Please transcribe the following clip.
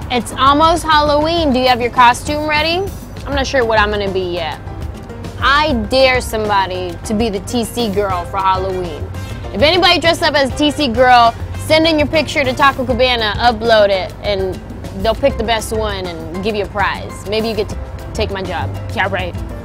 It's almost Halloween. Do you have your costume ready? I'm not sure what I'm gonna be yet. I dare somebody to be the TC girl for Halloween. If anybody dressed up as TC girl, send in your picture to Taco Cabana, upload it, and they'll pick the best one and give you a prize. Maybe you get to take my job. Yeah, right.